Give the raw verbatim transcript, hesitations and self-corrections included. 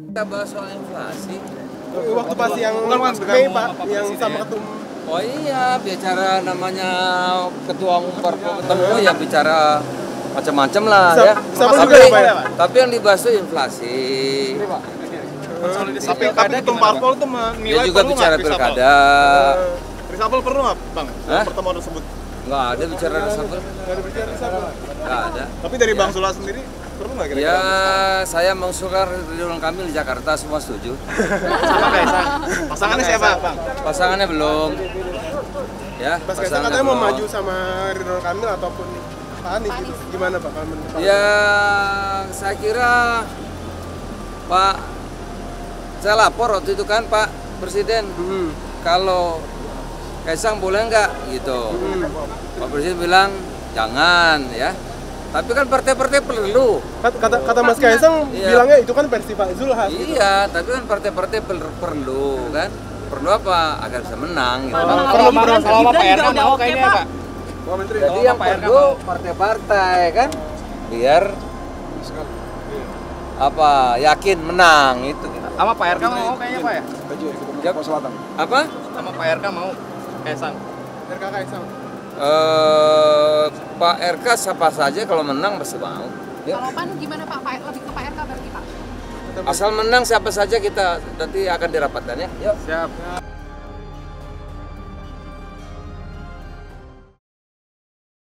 Kita bahas soal inflasi. Waktu pas yang Mei Pak, yang sama ketum. Oh iya, bicara namanya ketua umum parpol ketemu ya bicara macam-macam lah Bisa- ya. bisa tapi, juga ya, Pak, ya? tapi yang dibahas itu inflasi. Konsolidasi pilkada ketum parpol itu menilai Dia juga perlu bicara nggak reshuffle? pilkada. Reshuffle perlu nggak, Bang? Hah? Pertemuan tersebut. Nggak ada bicara reshuffle. Nggak ada bicara reshuffle. Nggak ada. Tapi dari Ya. Bang Sula sendiri perlu nggak kira-kira? Ya, saya mengusulkan Ridwan Kamil di Jakarta, semua setuju. Sama Kaisang. Pasangannya siapa, Bang? Pasangannya belum. Ya, Mas Kaisang pasangannya katanya mau belum. maju sama Ridwan Kamil ataupun Pak Anies gitu. Gimana Pak kalau menurut Pak? Ya, saya kira Pak, saya lapor waktu itu kan Pak Presiden, Hmm. kalau Kaisang boleh nggak gitu. Hmm. Pak Presiden bilang jangan ya. Tapi kan partai-partai perlu. Kat- Kata, kata Mas Kaisang Iya. bilangnya itu kan versi Pak Zulhas. gitu. Iya, tapi kan partai-partai per- perlu kan. Perlu apa? Agar bisa menang gitu. Kalau Kalau menurut kalau Pak R K mau kayaknya Pak. Pak Menteri. Jadi yang perlu partai-partai kan biar apa yakin menang itu. Sama Pak R K mau kayaknya Pak ya. Apa? Sama Pak R K mau Kaisang. R K Kaisang. Eh, Pak R K siapa saja kalau menang pasti mau. Ya. Kalau PAN gimana Pak? Pak- Lebih ke Pak R K berarti Pak? Asal menang siapa saja kita nanti akan dirapatkan ya. Yuk. Siap.